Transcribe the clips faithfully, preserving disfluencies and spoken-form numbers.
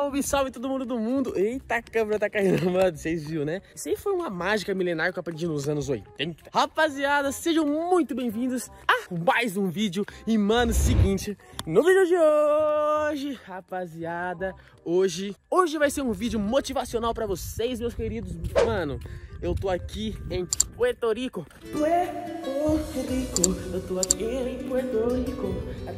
Salve, salve todo mundo do mundo. Eita, a câmera tá caindo, mano, vocês viram, né? Isso aí foi uma mágica milenar que eu aprendi nos anos oitenta. Rapaziada, sejam muito bem-vindos a mais um vídeo. E, mano, seguinte, no vídeo de hoje, rapaziada, hoje, hoje vai ser um vídeo motivacional pra vocês, meus queridos. Mano, eu tô aqui em Puerto Rico. Puerto Rico, eu tô aqui em Puerto Rico.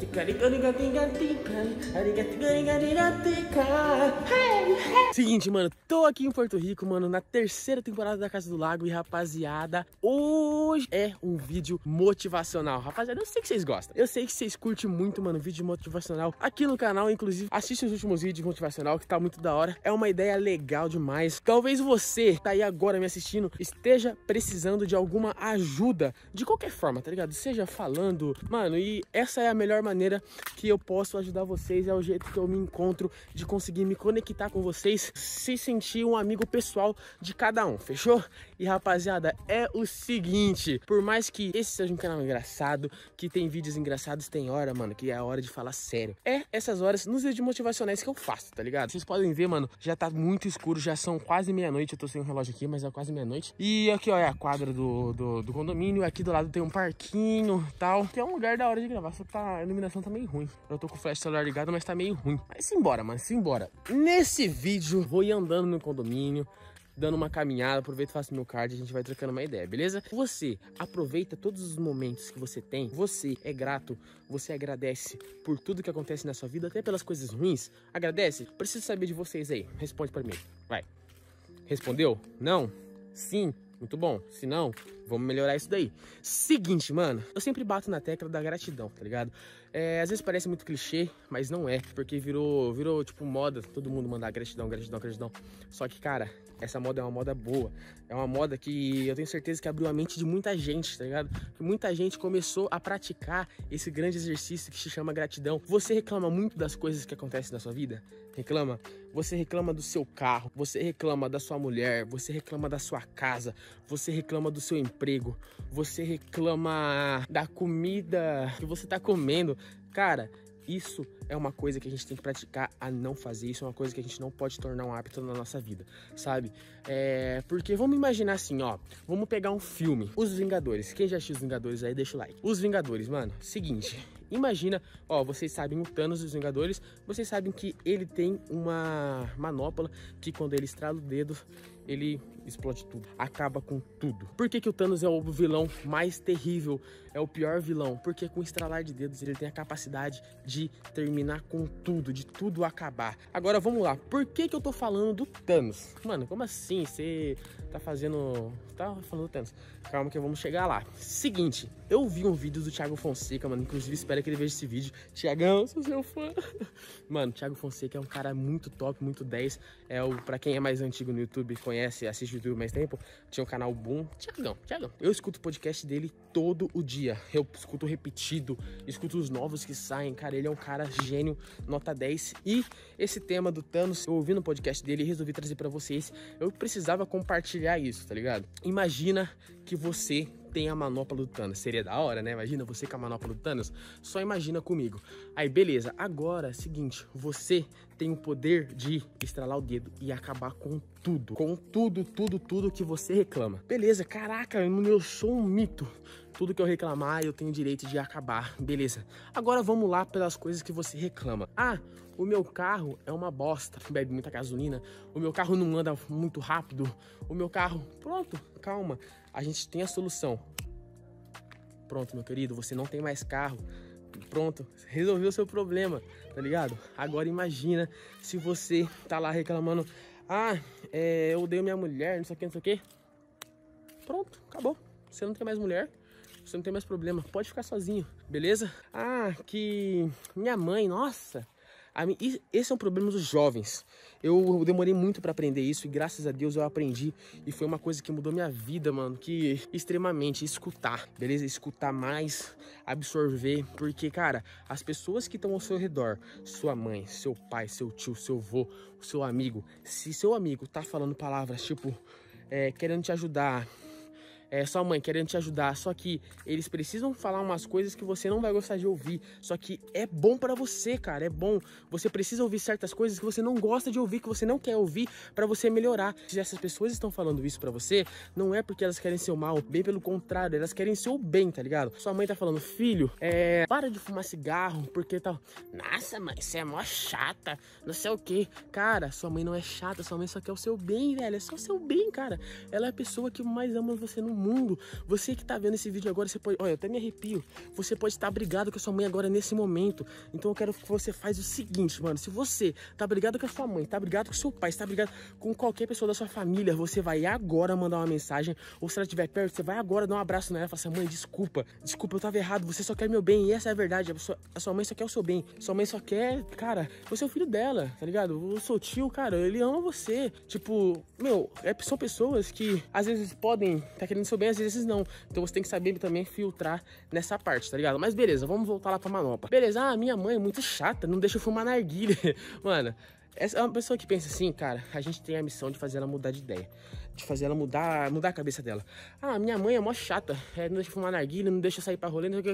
Seguinte, mano, tô aqui em Porto Rico, mano, na terceira temporada da Casa do Lago. E, rapaziada, hoje é um vídeo motivacional. Rapaziada, eu sei que vocês gostam, eu sei que vocês curtem muito, mano, vídeo motivacional aqui no canal. Inclusive, assiste os últimos vídeos motivacional, que tá muito da hora. É uma ideia legal demais. Talvez você tá aí agora me assistindo esteja precisando de alguma ajuda, de qualquer forma, tá ligado? Seja falando, mano, e essa é a melhor maneira que eu posso ajudar vocês. É o jeito que eu me encontro de conseguir me conectar com vocês, se sentir um amigo pessoal de cada um, fechou? E, rapaziada, é o seguinte, por mais que esse seja um canal engraçado, que tem vídeos engraçados, tem hora, mano, que é a hora de falar sério. É essas horas nos vídeos motivacionais que eu faço, tá ligado? Vocês podem ver, mano, já tá muito escuro, já são quase meia-noite. Eu tô sem o relógio aqui, mas é quase meia-noite. E aqui, ó, é a quadra do, do, do condomínio. Aqui do lado tem um parquinho e tal, que é um lugar da hora de gravar, só que tá, a iluminação tá meio ruim. Eu tô com o flash celular ligado, mas tá meio ruim. Mas simbora, mano, simbora. Nesse vídeo, vou ir andando no condomínio, dando uma caminhada, aproveito e faço meu card, a gente vai trocando uma ideia, beleza? Você aproveita todos os momentos que você tem, você é grato, você agradece por tudo que acontece na sua vida, até pelas coisas ruins. Agradece? Preciso saber de vocês aí, responde pra mim, vai. Respondeu? Não? Sim? Muito bom. Se não, vamos melhorar isso daí. Seguinte, mano, eu sempre bato na tecla da gratidão, tá ligado? É, às vezes parece muito clichê, mas não é, porque virou, virou tipo moda, todo mundo mandar gratidão, gratidão, gratidão. Só que, cara, essa moda é uma moda boa. É uma moda que eu tenho certeza que abriu a mente de muita gente, tá ligado? Que muita gente começou a praticar esse grande exercício que se chama gratidão. Você reclama muito das coisas que acontecem na sua vida? Reclama? Você reclama do seu carro, você reclama da sua mulher, você reclama da sua casa, você reclama do seu emprego, você reclama da comida que você tá comendo. Cara, isso é uma coisa que a gente tem que praticar a não fazer. Isso é uma coisa que a gente não pode tornar um hábito na nossa vida, sabe? É... Porque vamos imaginar assim, ó. Vamos pegar um filme, Os Vingadores. Quem já assistiu Os Vingadores aí, deixa o like. Os Vingadores, mano, seguinte. Imagina, ó, vocês sabem o Thanos dos Vingadores. Vocês sabem que ele tem uma manopla que quando ele estrala o dedo, ele explode tudo, acaba com tudo. Por que que o Thanos é o vilão mais terrível, é o pior vilão? Porque com o estralar de dedos ele tem a capacidade de terminar com tudo, de tudo acabar. Agora vamos lá, por que que eu tô falando do Thanos? Mano, como assim? Você tá fazendo... tá falando do Thanos? Calma que vamos chegar lá. Seguinte, eu vi um vídeo do Thiago Fonseca, mano, inclusive espero que ele veja esse vídeo. Thiagão, sou seu fã. Mano, Thiago Fonseca é um cara muito top, muito dez. É o, pra quem é mais antigo no YouTube, conhece, assiste o YouTube mais tempo, tinha o canal Boom. Thiagão, Thiagão. Eu escuto o podcast dele todo o dia. Eu escuto repetido, escuto os novos que saem. Cara, ele é um cara gênio, nota dez. E esse tema do Thanos, eu ouvi no podcast dele e resolvi trazer pra vocês. Eu precisava compartilhar isso, tá ligado? Imagina que você tem a manopla do Thanos. Seria da hora, né? Imagina você com a manopla do Thanos. Só imagina comigo. Aí, beleza. Agora, seguinte. Você tem o poder de estralar o dedo e acabar com tudo. Com tudo, tudo, tudo que você reclama. Beleza. Caraca, eu sou um mito. Tudo que eu reclamar, eu tenho direito de acabar. Beleza. Agora vamos lá pelas coisas que você reclama. Ah, o meu carro é uma bosta. Bebe muita gasolina. O meu carro não anda muito rápido. O meu carro... Pronto, calma. A gente tem a solução. Pronto, meu querido, você não tem mais carro. Pronto, resolveu o seu problema, tá ligado? Agora imagina se você tá lá reclamando. Ah, é, eu odeio minha mulher, não sei o que, não sei o que. Pronto, acabou. Você não tem mais mulher. Você não tem mais problema, pode ficar sozinho, beleza? Ah, que minha mãe, nossa... Esse é um problema dos jovens. Eu demorei muito pra aprender isso e graças a Deus eu aprendi. E foi uma coisa que mudou minha vida, mano. Que extremamente, escutar, beleza? Escutar mais, absorver. Porque, cara, as pessoas que estão ao seu redor, sua mãe, seu pai, seu tio, seu avô, seu amigo. Se seu amigo tá falando palavras tipo, é, querendo te ajudar, é, sua mãe querendo te ajudar, só que eles precisam falar umas coisas que você não vai gostar de ouvir, só que é bom pra você, cara, é bom. Você precisa ouvir certas coisas que você não gosta de ouvir, que você não quer ouvir pra você melhorar. Se essas pessoas estão falando isso pra você, não é porque elas querem seu mal, bem pelo contrário, elas querem seu bem, tá ligado? Sua mãe tá falando, filho, é, para de fumar cigarro, porque tal. Nossa, mãe, você é mó chata, não sei o que. Cara, sua mãe não é chata, sua mãe só quer o seu bem, velho, é só o seu bem, cara. Ela é a pessoa que mais ama você no mundo. Você que tá vendo esse vídeo agora, você pode, olha, eu até me arrepio, você pode estar brigado com a sua mãe agora nesse momento. Então eu quero que você faz o seguinte, mano, se você tá brigado com a sua mãe, tá brigado com o seu pai, tá brigado com qualquer pessoa da sua família, você vai agora mandar uma mensagem, ou se ela estiver perto, você vai agora dar um abraço nela e falar assim, mãe, desculpa, desculpa, eu tava errado, você só quer meu bem, e essa é a verdade, a sua, a sua mãe só quer o seu bem, sua mãe só quer, cara, você é o filho dela, tá ligado? O seu tio, cara, ele ama você, tipo, meu, é, são pessoas que às vezes podem tá querendo seu bem, às vezes não, então você tem que saber também filtrar nessa parte, tá ligado? Mas beleza, vamos voltar lá pra manopla. Beleza, ah, minha mãe é muito chata, não deixa eu fumar narguilha. Mano, essa é uma pessoa que pensa assim, cara, a gente tem a missão de fazer ela mudar de ideia, de fazer ela mudar, mudar a cabeça dela. Ah, minha mãe é mó chata, é, não deixa eu fumar narguilha, não deixa eu sair pra rolê, não...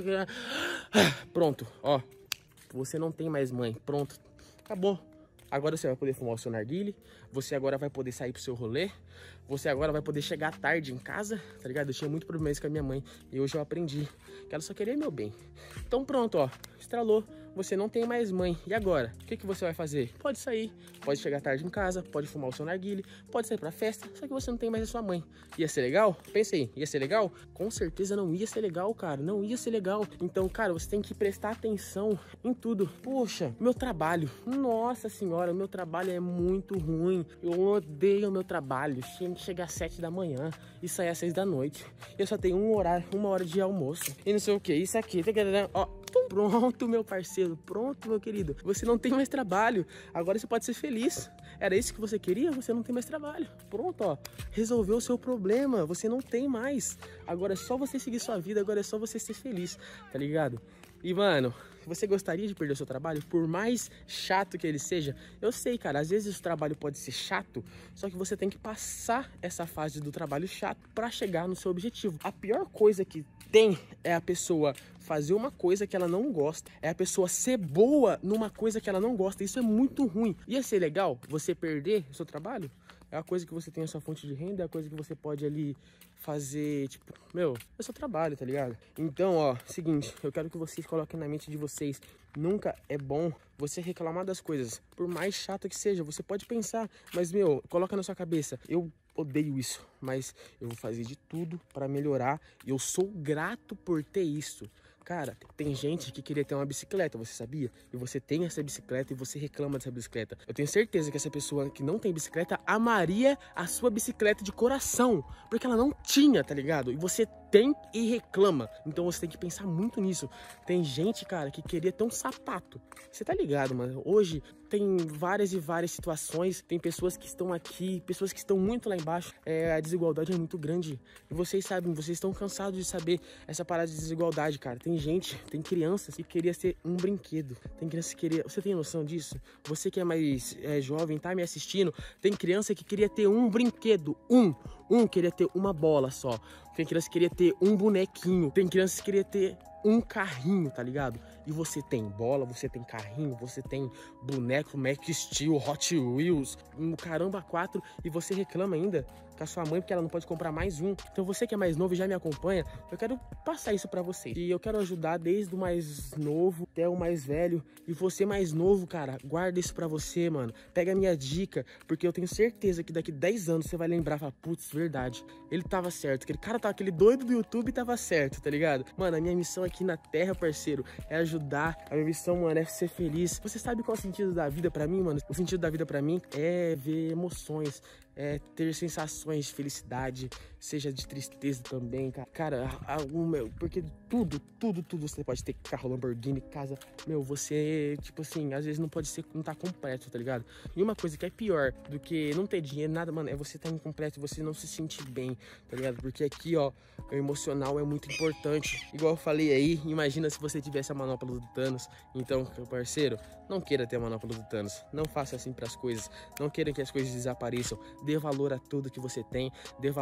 Pronto, ó, você não tem mais mãe, pronto, acabou. Agora você vai poder fumar o seu narguile, você agora vai poder sair pro seu rolê, você agora vai poder chegar tarde em casa, tá ligado? Eu tinha muito problema com a minha mãe e hoje eu aprendi que ela só queria meu bem. Então pronto, ó, estralou, você não tem mais mãe. E agora? O que, que você vai fazer? Pode sair, pode chegar tarde em casa, pode fumar o seu narguile, pode sair pra festa, só que você não tem mais a sua mãe. Ia ser legal? Pensa aí, ia ser legal? Com certeza não ia ser legal, cara, não ia ser legal. Então, cara, você tem que prestar atenção em tudo. Poxa, meu trabalho, nossa senhora, o meu trabalho é muito ruim. Eu odeio o meu trabalho. Tinha que chegar às sete da manhã e sair às seis da noite. Eu só tenho um horário, uma hora de almoço. E não sei o que, isso aqui, ó. Pronto, meu parceiro, pronto, meu querido. Você não tem mais trabalho, agora você pode ser feliz. Era isso que você queria? Você não tem mais trabalho. Pronto, ó, resolveu o seu problema, você não tem mais. Agora é só você seguir sua vida, agora é só você ser feliz, tá ligado? E, mano, você gostaria de perder o seu trabalho? Por mais chato que ele seja, eu sei, cara, às vezes o trabalho pode ser chato, só que você tem que passar essa fase do trabalho chato pra chegar no seu objetivo. A pior coisa que tem é a pessoa fazer uma coisa que ela não gosta, é a pessoa ser boa numa coisa que ela não gosta. Isso é muito ruim. Ia ser legal você perder o seu trabalho? É a coisa que você tem a sua fonte de renda, é a coisa que você pode ali fazer, tipo, meu, é seu trabalho, tá ligado? Então, ó, seguinte, eu quero que vocês coloquem na mente de vocês, nunca é bom você reclamar das coisas, por mais chato que seja, você pode pensar, mas, meu, coloca na sua cabeça, eu odeio isso, mas eu vou fazer de tudo pra melhorar e eu sou grato por ter isso. Cara, tem gente que queria ter uma bicicleta, você sabia? E você tem essa bicicleta e você reclama dessa bicicleta. Eu tenho certeza que essa pessoa que não tem bicicleta amaria a sua bicicleta de coração, porque ela não tinha, tá ligado? E você tem e reclama. Então você tem que pensar muito nisso. Tem gente, cara, que queria ter um sapato. Você tá ligado, mano? Hoje tem várias e várias situações. Tem pessoas que estão aqui, pessoas que estão muito lá embaixo. É, a desigualdade é muito grande. E vocês sabem, vocês estão cansados de saber essa parada de desigualdade, cara. Tem gente, tem crianças que queria ser um brinquedo. Tem criança que queria... Você tem noção disso? Você que é mais é, jovem, tá me assistindo, tem criança que queria ter um brinquedo. Um. Um queria ter uma bola só. Tem criança que queria ter um bonequinho. Tem criança que queria ter um carrinho, tá ligado? E você tem bola, você tem carrinho, você tem boneco, Max Steel, Hot Wheels, um caramba quatro, e você reclama ainda com a sua mãe porque ela não pode comprar mais um. Então você que é mais novo e já me acompanha, eu quero passar isso pra vocês. E eu quero ajudar desde o mais novo até o mais velho. E você mais novo, cara, guarda isso pra você, mano. Pega a minha dica, porque eu tenho certeza que daqui dez anos você vai lembrar e falar, putz, verdade, ele tava certo. Aquele cara, tava, aquele doido do YouTube tava certo, tá ligado? Mano, a minha missão aqui na Terra, parceiro, é ajudar. A minha missão, mano, é ser feliz. Você sabe qual é o sentido da vida pra mim, mano? O sentido da vida pra mim é ver emoções, é ter sensações de felicidade, seja de tristeza também, cara. Cara, algum, meu, porque tudo, tudo, tudo você pode ter carro, Lamborghini, casa. Meu, você, tipo assim, às vezes não pode ser, não tá completo, tá ligado? E uma coisa que é pior do que não ter dinheiro, nada, mano, é você tá incompleto, você não se sentir bem, tá ligado? Porque aqui, ó, o emocional é muito importante. Igual eu falei aí, imagina se você tivesse a manopla do Thanos. Então, meu parceiro, não queira ter a manopla do Thanos. Não faça assim pras coisas. Não queira que as coisas desapareçam. Dê valor a tudo que você tem. Dê valor a tudo que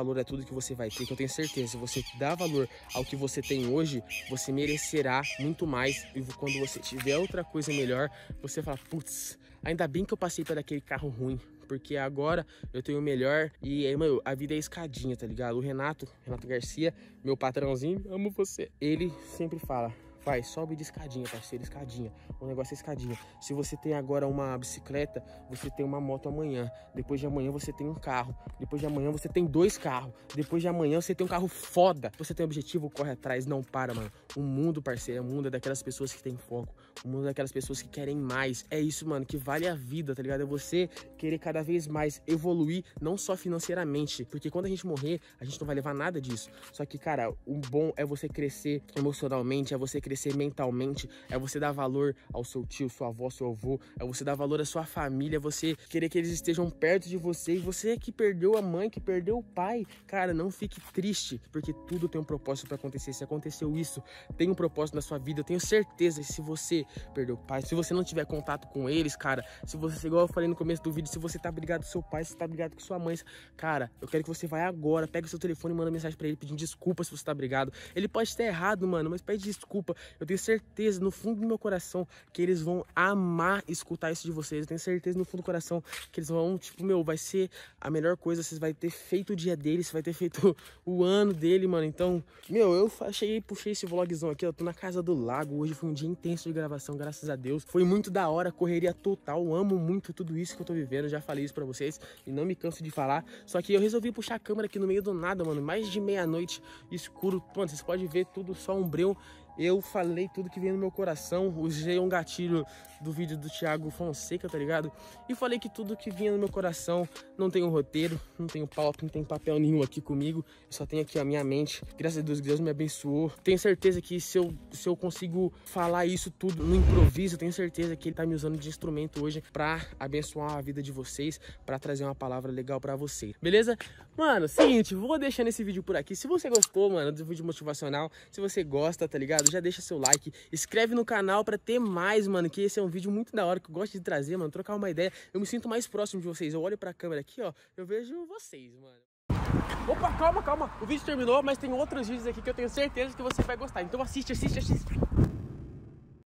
que você vai ter, que eu tenho certeza, se você dá valor ao que você tem hoje, você merecerá muito mais. E quando você tiver outra coisa melhor, você fala, putz, ainda bem que eu passei por aquele carro ruim, porque agora eu tenho o melhor. E aí, mano, a vida é escadinha, tá ligado? O Renato, Renato Garcia, meu patrãozinho, amo você. Ele sempre fala, vai, sobe de escadinha, parceiro, escadinha. O negócio é escadinha. Se você tem agora uma bicicleta, você tem uma moto amanhã. Depois de amanhã você tem um carro. Depois de amanhã você tem dois carros. Depois de amanhã você tem um carro foda. Você tem um objetivo, corre atrás, não para, mano. O mundo, parceiro, o mundo é daquelas pessoas que têm foco. O mundo é daquelas pessoas que querem mais. É isso, mano, que vale a vida, tá ligado? É você querer cada vez mais evoluir, não só financeiramente. Porque quando a gente morrer, a gente não vai levar nada disso. Só que, cara, o bom é você crescer emocionalmente, é você crescer mentalmente, é você dar valor ao seu tio, sua avó, seu avô, é você dar valor à sua família, é você querer que eles estejam perto de você. E você que perdeu a mãe, que perdeu o pai, cara, não fique triste, porque tudo tem um propósito pra acontecer. Se aconteceu isso, tem um propósito na sua vida. Eu tenho certeza que se você perdeu o pai, se você não tiver contato com eles, cara, se você, igual eu falei no começo do vídeo, se você tá brigado com seu pai, se você tá brigado com sua mãe, cara, eu quero que você vá agora, pega o seu telefone e manda mensagem pra ele pedindo desculpa se você tá brigado. Ele pode estar errado, mano, mas pede desculpa. Eu tenho certeza no fundo do meu coração que eles vão amar escutar isso de vocês. Eu tenho certeza no fundo do coração que eles vão, tipo, meu, vai ser a melhor coisa. Vocês vai ter feito o dia dele, você vai ter feito o ano dele, mano. Então, meu, eu cheguei, puxei esse vlogzão aqui, eu tô na casa do lago. Hoje foi um dia intenso de gravação, graças a Deus. Foi muito da hora, correria total. Eu amo muito tudo isso que eu tô vivendo. Eu já falei isso pra vocês e não me canso de falar. Só que eu resolvi puxar a câmera aqui no meio do nada, mano. Mais de meia-noite, escuro. Mano, vocês podem ver tudo só um breu. Eu falei tudo que veio no meu coração, usei um gatilho do vídeo do Thiago Fonseca, tá ligado? E falei que tudo que vinha no meu coração, não tenho roteiro, não tenho pauta, não tem papel nenhum aqui comigo. Eu só tenho aqui a minha mente. Graças a Deus, Deus me abençoou. Tenho certeza que se eu, se eu consigo falar isso tudo no improviso, tenho certeza que ele tá me usando de instrumento hoje pra abençoar a vida de vocês, pra trazer uma palavra legal pra vocês, beleza? Mano, seguinte, vou deixando esse vídeo por aqui. Se você gostou, mano, do vídeo motivacional, se você gosta, tá ligado? Já deixa seu like, inscreve no canal pra ter mais, mano, que esse é um vídeo muito da hora que eu gosto de trazer, mano, trocar uma ideia. Eu me sinto mais próximo de vocês. Eu olho pra câmera aqui, ó, eu vejo vocês, mano. Opa, calma, calma. O vídeo terminou, mas tem outros vídeos aqui que eu tenho certeza que você vai gostar. Então assiste, assiste, assiste.